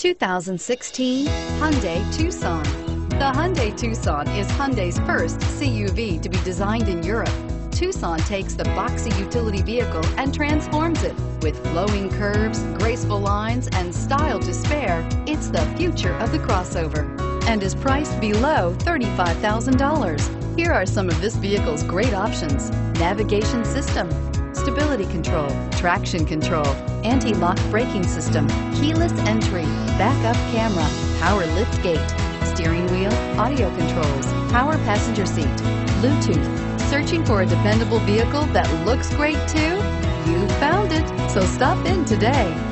2016 Hyundai Tucson. The Hyundai Tucson is Hyundai's first CUV to be designed in Europe. Tucson takes the boxy utility vehicle and transforms it. With flowing curves, graceful lines, and style to spare, it's the future of the crossover and is priced below $35,000. Here are some of this vehicle's great options: navigation system, stability control, traction control, anti-lock braking system, keyless entry, backup camera, power lift gate, steering wheel audio controls, power passenger seat, Bluetooth. Searching for a dependable vehicle that looks great too? You found it, so stop in today.